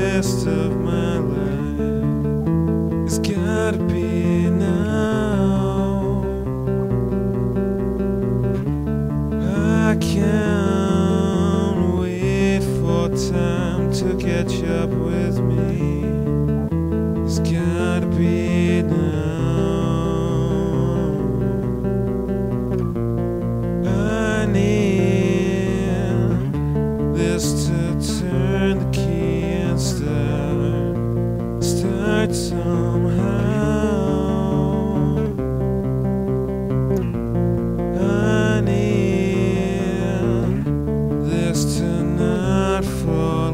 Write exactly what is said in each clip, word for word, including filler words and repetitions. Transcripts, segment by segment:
rest of my life. It's gotta be now. I can't wait for time to catch up with me. It's gotta be now. I need this to turn the key and start, start somehow. I need this to not fall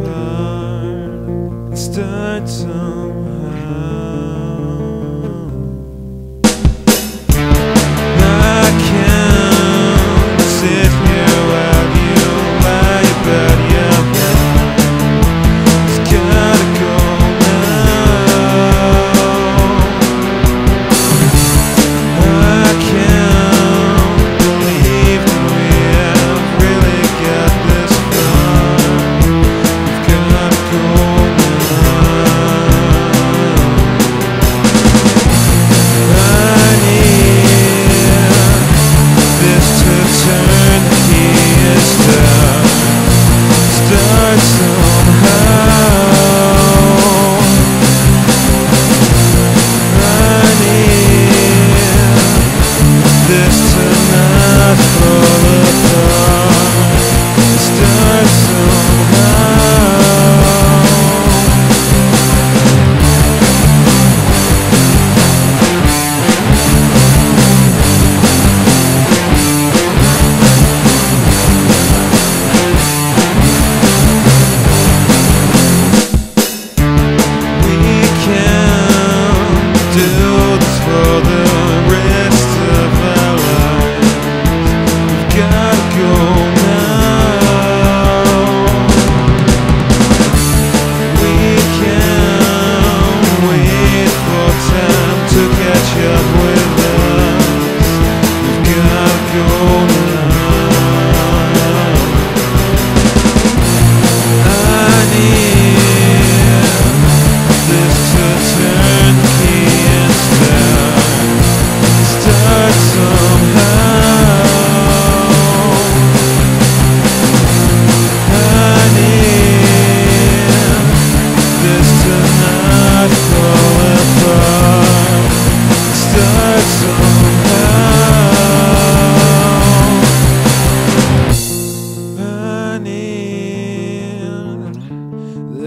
apart, start somehow.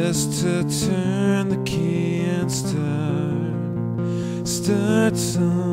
To turn the key and start, start some.